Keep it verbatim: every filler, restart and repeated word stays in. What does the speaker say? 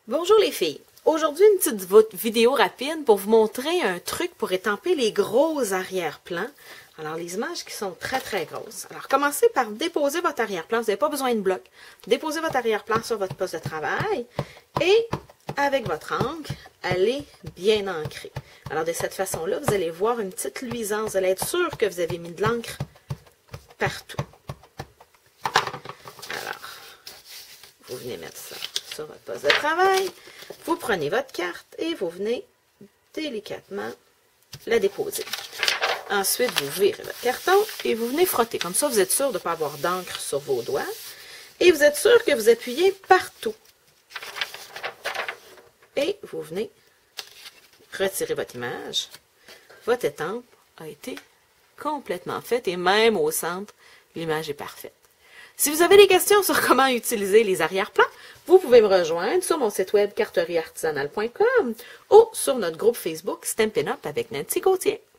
Bonjour les filles! Aujourd'hui, une petite vidéo rapide pour vous montrer un truc pour étamper les gros arrière-plans. Alors, les images qui sont très très grosses. Alors, commencez par déposer votre arrière-plan. Vous n'avez pas besoin de bloc. Déposez votre arrière-plan sur votre poste de travail et avec votre encre, allez bien ancrer. Alors, de cette façon-là, vous allez voir une petite luisance. Vous allez être sûr que vous avez mis de l'encre partout. Alors, vous venez mettre ça sur votre poste de travail. Vous prenez votre carte et vous venez délicatement la déposer. Ensuite, vous virez votre carton et vous venez frotter. Comme ça, vous êtes sûr de ne pas avoir d'encre sur vos doigts. Et vous êtes sûr que vous appuyez partout. Et vous venez retirer votre image. Votre étampe a été complètement faite et même au centre, l'image est parfaite. Si vous avez des questions sur comment utiliser les arrière-plans, vous pouvez me rejoindre sur mon site web carterie artisanale point com ou sur notre groupe Facebook Stampin' Up avec Nancy Gauthier.